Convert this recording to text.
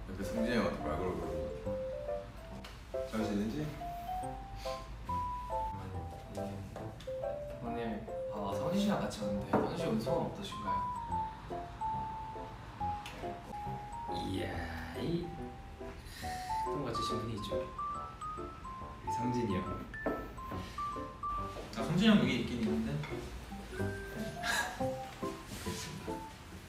근데 성진이 형한테 말 걸어 그러고 잘 지내지? 오늘 성진 씨랑 같이 왔는데 성진 씨 오늘 소감 어떠신가요? 이야 이 똥같으신 분이죠 우리 성진이 형. 아 성진이 형 여기 있긴